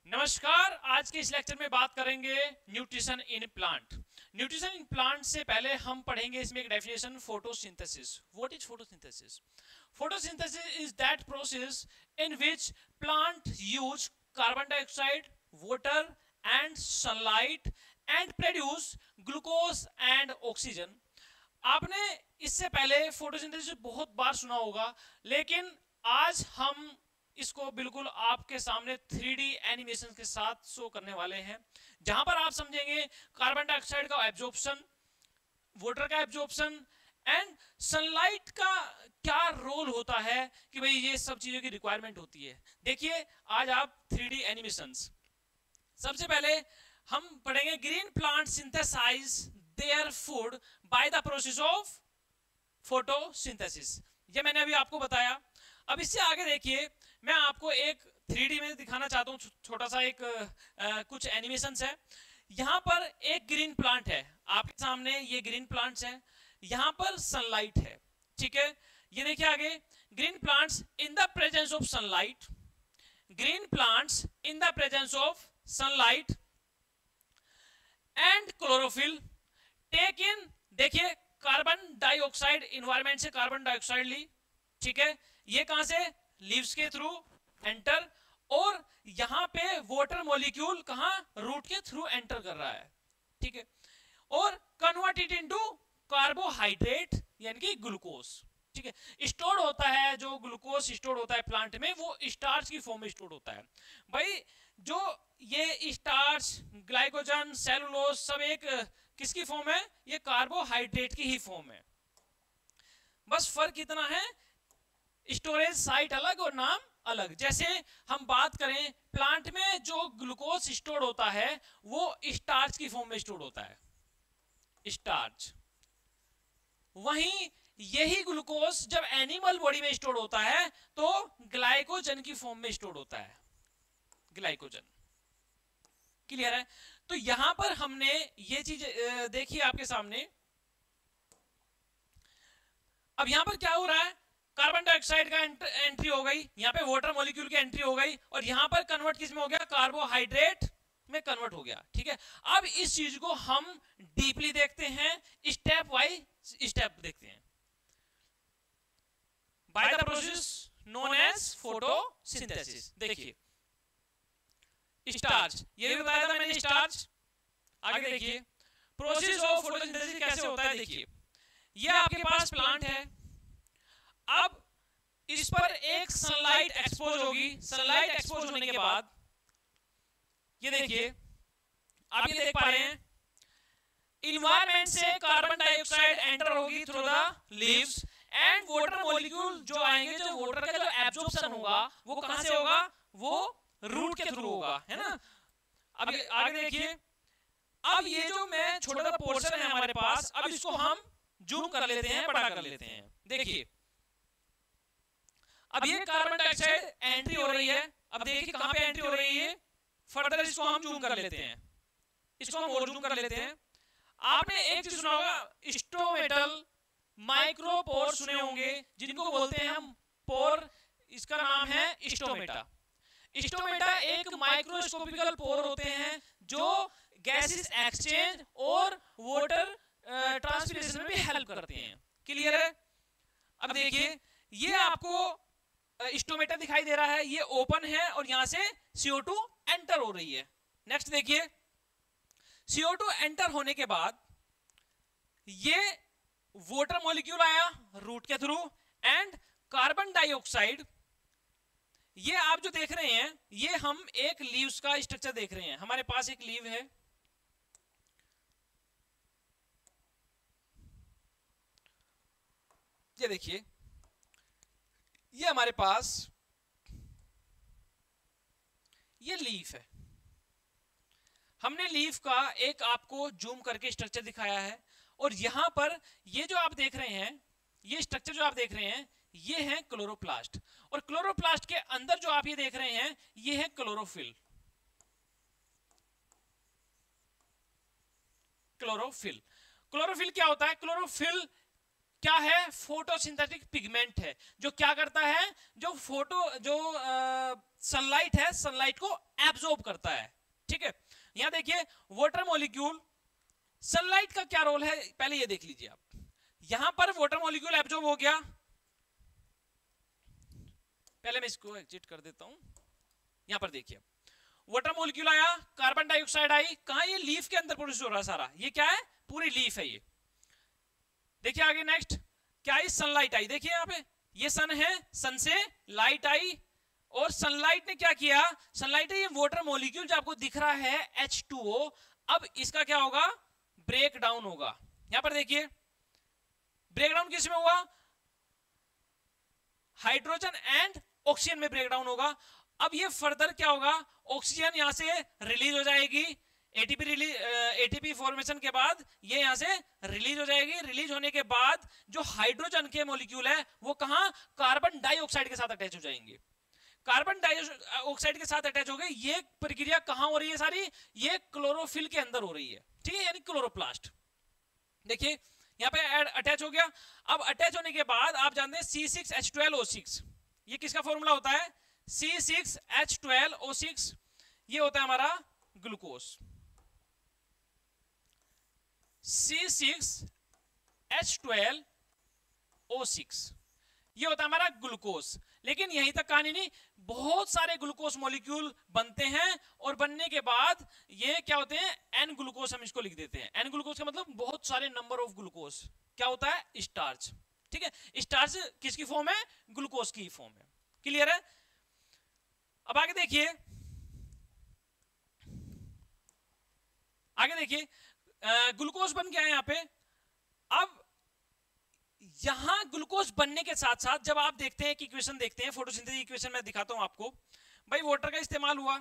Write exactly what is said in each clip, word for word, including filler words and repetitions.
नमस्कार। आज के इस लेक्चर में बात करेंगे nutrition in plant. Nutrition in plant से पहले हम पढ़ेंगे इसमें एक definition, photosynthesis. What is photosynthesis? Photosynthesis is that process in which plant use carbon dioxide, water and sunlight and produce glucose and oxygen. आपने इससे पहले फोटोसिंथेसिस बहुत बार सुना होगा, लेकिन आज हम इसको बिल्कुल आपके सामने थ्री डी एनिमेशन के साथ शो करने वाले हैं, जहां पर आप समझेंगे कार्बन डाइऑक्साइड का एब्जॉर्प्शन, वाटर का एब्जॉर्प्शन एंड सनलाइट का क्या रोल होता है कि भाई ये सब चीजों की रिक्वायरमेंट होती है। देखिए आज आप थ्री डी एनिमेशंस। सबसे पहले हम पढ़ेंगे green plant synthesize their food by the process of photosynthesis. ये मैंने अभी आपको बताया। अब इससे आगे देखिए, मैं आपको एक थ्री डी में दिखाना चाहता हूँ, छोटा सा एक आ, कुछ एनिमेशंस है। यहाँ पर एक ग्रीन प्लांट है आपके सामने, ये ग्रीन प्लांट्स है, यहाँ पर सनलाइट है, ठीक है। ये देखिए आगे, green plants in the presence of sunlight, green plants in the presence of sunlight and chlorophyll take in, देखिए कार्बन डाइऑक्साइड, इन्वायरमेंट से कार्बन डाइऑक्साइड ली, ठीक है। ये कहां से? लीव्स के थ्रू एंटर, और यहां पे वाटर मॉलिक्यूल कहां? रूट के थ्रू एंटर कर रहा है, ठीक है। और कन्वर्ट इट इनटू कार्बोहाइड्रेट यानी कि ग्लूकोज, ठीक है। स्टोर होता है, जो ग्लूकोज स्टोर होता है प्लांट में, वो स्टार्च की फॉर्म में स्टोर होता है। भाई जो ये स्टार्च, ग्लाइकोजन, सेलुलोज सब एक किसकी फॉर्म है? ये कार्बोहाइड्रेट की ही फॉर्म है। बस फर्क इतना है, स्टोरेज साइट अलग और नाम अलग। जैसे हम बात करें, प्लांट में जो ग्लूकोज स्टोर होता है वो स्टार्च की फॉर्म में स्टोर होता है, स्टार्च। वहीं यही ग्लूकोज जब एनिमल बॉडी में स्टोर होता है तो ग्लाइकोजन की फॉर्म में स्टोर होता है, ग्लाइकोजन। क्लियर है? तो यहां पर हमने ये चीज देखी आपके सामने। अब यहां पर क्या हो रहा है? कार्बन डाइऑक्साइड का एंट्री हो गई, यहां पे वाटर मॉलिक्यूल की एंट्री हो गई, और यहां पर कन्वर्ट किस में हो गया? कार्बोहाइड्रेट में कन्वर्ट हो गया, ठीक है। अब इस चीज को हम डीपली देखते हैं, स्टेप वाइज स्टेप देखते हैं, by the process known as photosynthesis. देखिए स्टार्च, ये भी बताया था मैंने, स्टार्च। आगे देखिए प्रोसेस ऑफ फोटोसिंथेसिस कैसे होता है। देखिए ये आपके पास प्लांट है, अब इस पर एक सनलाइट एक्सपोज होगी। सनलाइट एक्सपोज होने के बाद ये देखिए, आप ये देख पा रहे हैं, इन्वायरमेंट से कार्बन डाइऑक्साइड एंटर होगी through the leaves and water molecule जो आएंगे, जो वाटर का जो एब्जॉर्प्शन होगा वो कहां से होगा? वो रूट के थ्रू होगा, है ना। अब आगे देखिए, अब ये जो मैं छोटा सा पोर्शन है हमारे पास, अब इसको हम जूम कर लेते हैं, बड़ा कर लेते हैं। देखिए अब ये कार्बन डाइऑक्साइड एंट्री हो रही है। अब देखिए कहां पे एंट्री हो रही है, फर्दर इसको हम जूम कर लेते हैं, इसको हम और जूम कर लेते हैं। आपने एक चीज सुना होगा, स्टोमेटल माइक्रोपोर सुने होंगे, जिनको बोलते हैं हम पोर, इसका नाम है स्टोमेटा। स्टोमेटा एक माइक्रोस्कोपिकल पोर होते हैं जो गैसेस एक्सचेंज और वाटर ट्रांसपिरेशन में भी हेल्प करते हैं। क्लियर है? अब देखिए ये आपको स्टोमेटा दिखाई दे रहा है, ये ओपन है और यहां से सी ओ टू एंटर हो रही है। नेक्स्ट देखिए, सी ओ टू एंटर होने के बाद ये वाटर मॉलिक्यूल आया रूट के थ्रू एंड कार्बन डाइऑक्साइड। ये आप जो देख रहे हैं, ये हम एक लीव्स का स्ट्रक्चर देख रहे हैं। हमारे पास एक लीव है, ये देखिए, ये हमारे पास ये लीफ है। हमने लीफ का एक आपको जूम करके स्ट्रक्चर दिखाया है, और यहां पर ये जो आप देख रहे हैं, ये स्ट्रक्चर जो आप देख रहे हैं, ये है क्लोरोप्लास्ट, और क्लोरोप्लास्ट के अंदर जो आप ये देख रहे हैं, ये है क्लोरोफिल। क्लोरोफिल क्लोरोफिल क्या होता है? क्लोरोफिल क्या है, फोटोसिंथेटिक पिगमेंट है, जो क्या करता है, जो फोटो जो सनलाइट है, सनलाइट को एब्जॉर्ब करता है। ठीक है, यहां देखिए वाटर मॉलिक्यूल, सनलाइट का क्या रोल है, पहले ये देख लीजिए आप। यहां पर वाटर मॉलिक्यूल एब्जॉर्ब हो गया, पहले मैं इसको एग्जिट कर देता हूं। यहां पर देखिए वाटर मॉलिक्यूल आया, कार्बन डाइऑक्साइड आई, कहां, ये लीफ के अंदर प्रोड्यूस हो रहा है सारा, ये क्या है, पूरी लीफ है ये। देखिए आगे नेक्स्ट क्या आई, सनलाइट आई, देखिए यहां पे ये सन है, सन से लाइट आई, और सनलाइट ने क्या किया, सनलाइट है ये वाटर मॉलिक्यूल जो आपको दिख रहा है एच टू ओ, अब इसका क्या होगा, ब्रेक डाउन होगा। यहां पर देखिए ब्रेक डाउन किस में हुआ, हाइड्रोजन एंड ऑक्सीजन में ब्रेक डाउन होगा। अब ये फर्दर क्या होगा, ऑक्सीजन यहां से रिलीज हो जाएगी, एटीपी रिलीज, एटीपी फॉर्मेशन के बाद ये यहां से रिलीज हो जाएगी। रिलीज होने के बाद जो हाइड्रोजन के मॉलिक्यूल है वो कहां, कार्बन डाइऑक्साइड के साथ अटैच हो जाएंगे। कार्बन डाइऑक्साइड के साथ अटैच हो गए, ये प्रक्रिया कहां हो रही है सारी, ये क्लोरोफिल के अंदर हो रही है। ठीक है, यानी क्लोरोप्लास्ट। देखिए यहां पे अटैच हो गया। अब अटैच होने के बाद आप जानते हैं C six H twelve O six, ये किसका फॉर्मूला होता है, C six H twelve O six, ये होता है हमारा glucose, C six H twelve O six, ये होता है हमारा ग्लूकोज। लेकिन यहीं तक कहानी नहीं, बहुत सारे ग्लूकोज मॉलिक्यूल बनते हैं, और बनने के बाद ये क्या होते हैं, एन ग्लूकोज, हम इसको लिख देते हैं। एन ग्लूकोज का मतलब बहुत सारे नंबर ऑफ ग्लूकोज, क्या होता है, स्टार्च। ठीक है, स्टार्च किसकी फॉर्म है, ग्लूकोज की फॉर्म है। क्लियर है। अब आगे देखिए, आगे देखिए ग्लूकोज बन गया है यहां पे। अब यहां ग्लूकोज बनने के साथ साथ जब आप देखते हैं कि इक्वेशन देखते हैं, फोटोसिंथेसिस इक्वेशन मैं दिखाता हूं आपको, भाई वाटर का इस्तेमाल हुआ।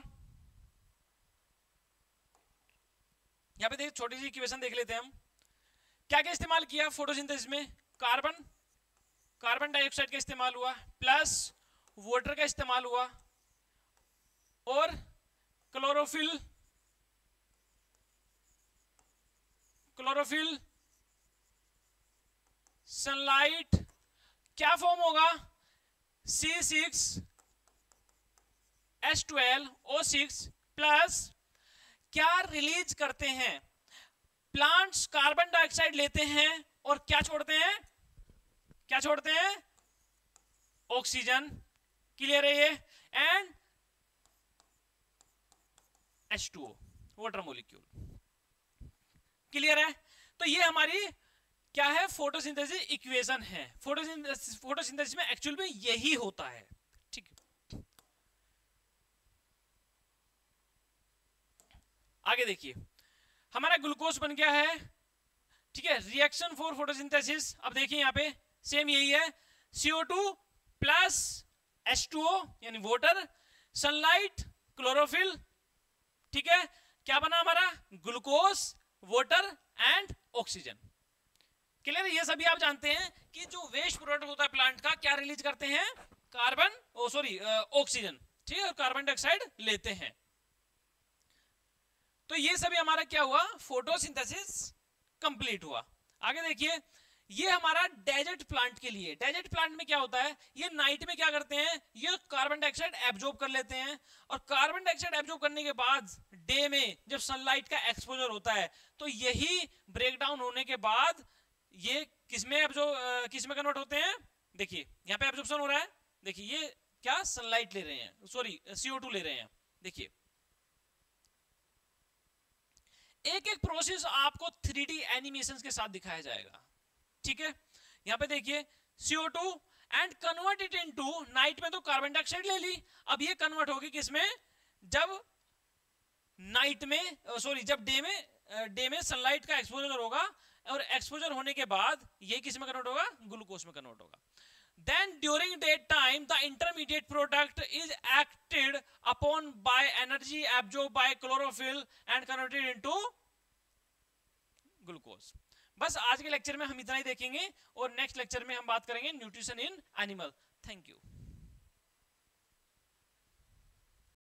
यहां पे देखिए छोटी सी इक्वेशन देख लेते हैं हम, क्या क्या इस्तेमाल किया फोटोसिंथेसिस में, कार्बन कार्बन डाइऑक्साइड का इस्तेमाल हुआ, प्लस वाटर का इस्तेमाल हुआ, और क्लोरोफिल क्लोरोफिल सनलाइट, क्या फॉर्म होगा, C six H twelve O six plus, क्या रिलीज करते हैं प्लांट्स, कार्बन डाइऑक्साइड लेते हैं और क्या छोड़ते हैं, क्या छोड़ते हैं, ऑक्सीजन। क्लियर है ये, and H two O water molecule. Clear है। तो ये हमारी क्या है, फोटोसिंथेसिस इक्वेशन है। फोटोसिंथेसिस फोटोसिंथेसिस में एक्चुअल में यही होता है। ठीक है, आगे देखिए हमारा ग्लूकोज बन गया है। ठीक है, रिएक्शन फॉर फोटोसिंथेसिस, अब देखिए यहां पे सेम यही है, C O two plus H two O यानी वाटर, सनलाइट, क्लोरोफिल। ठीक है, क्या बना हमारा, glucose, water and oxygen. Clear, ये सभी आप जानते हैं कि जो वेस्ट प्रोडक्ट होता है प्लांट का, क्या रिलीज करते हैं, कार्बन, ओ सॉरी ऑक्सीजन। ठीक है, और कार्बन डाइऑक्साइड लेते हैं। तो ये सभी हमारा क्या हुआ, फोटोसिंथेसिस कंप्लीट हुआ। आगे देखिए, ये हमारा डेजर्ट प्लांट के लिए, डेजर्ट प्लांट में क्या होता है, ये नाइट में क्या करते हैं, ये कार्बन डाइऑक्साइड एब्जॉर्ब कर लेते हैं, और कार्बन डाइऑक्साइड एब्जॉर्ब करने के बाद डे में जब सनलाइट का एक्सपोजर होता है, तो यही ब्रेकडाउन होने के बाद ये किसमें एब्जॉर्ब किसमें कन्वर्ट होते हैं। देखिए यहां पे एब्जॉर्प्शन हो रहा है, देखिए ये क्या, सनलाइट ले रहे हैं, सॉरी सी ओ टू ले रहे हैं। देखिए एक एक प्रोसेस आपको थ्री डी एनिमेशन के साथ दिखाया जाएगा। ठीक है, यहां पे देखिए C O two and convert it into, night में तो कार्बन डाइऑक्साइड ले ली, अब ये कन्वर्ट होगी किसमें, जब नाइट में, सॉरी जब डे में, डे में सनलाइट का एक्सपोजर होगा, और एक्सपोजर होने के बाद ये किस में कन्वर्ट होगा, ग्लूकोज में कन्वर्ट होगा। Then during that time the intermediate product is acted upon by energy absorbed by chlorophyll and converted into glucose। बस आज के लेक्चर में हम इतना ही देखेंगे, और नेक्स्ट लेक्चर में हम बात करेंगे nutrition in animal. Thank you.